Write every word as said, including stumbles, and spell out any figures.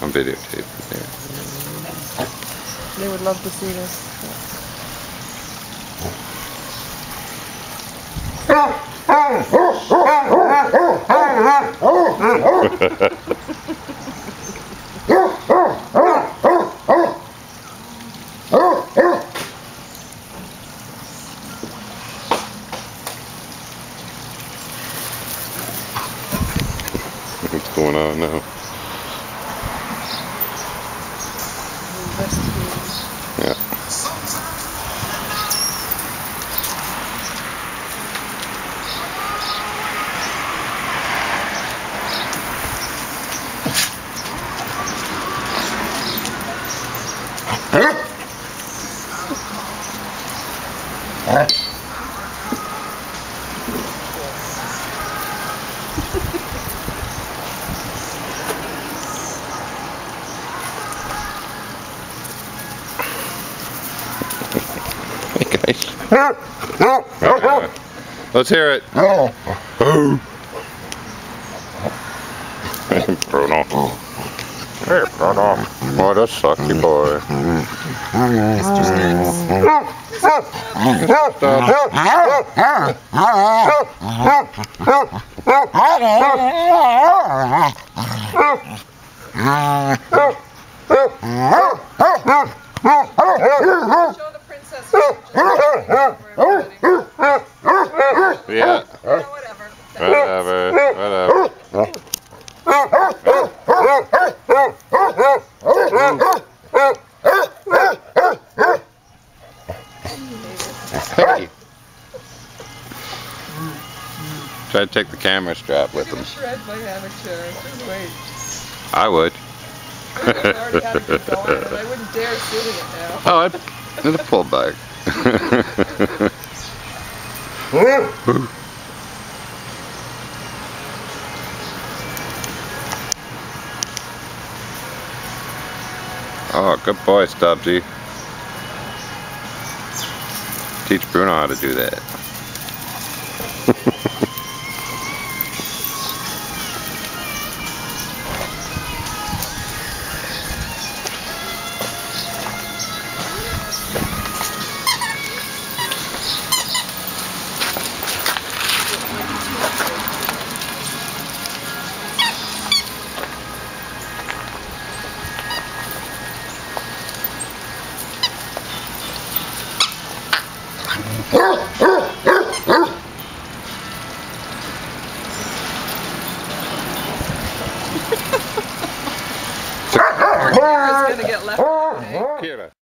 I'm videotaping there. They would love to see this. What's going on now? Yeah. Hey guys. Uh, let's hear it. Hey Bruno. Hey Bruno. What a sucky boy. Show the princess. Yeah. Whatever. Whatever. Whatever. Hey. Try to take the camera strap with him. Shred my hammock chair. Just wait. I would. I already had it going, but I wouldn't dare sit in it now. Oh, I'd, I'd pull back. Oh, good boy, Stubbsy. Teach Bruno how to do that. It's gonna get left. Kira.